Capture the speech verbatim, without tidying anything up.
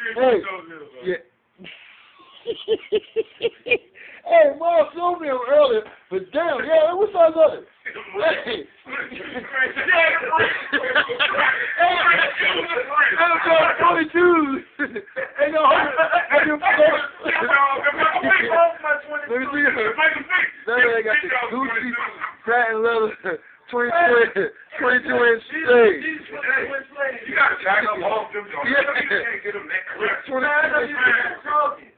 Hey, yeah. Hey, Mom showed me him earlier, but damn, yeah, what size are they? Hey. twenty-two. Hey, no, hold on. Let me see. That man got the Gucci satin leather, twenty-two, twenty-two inch shade. You got to jack up off them. You can't get them that clear. twenty-two inch.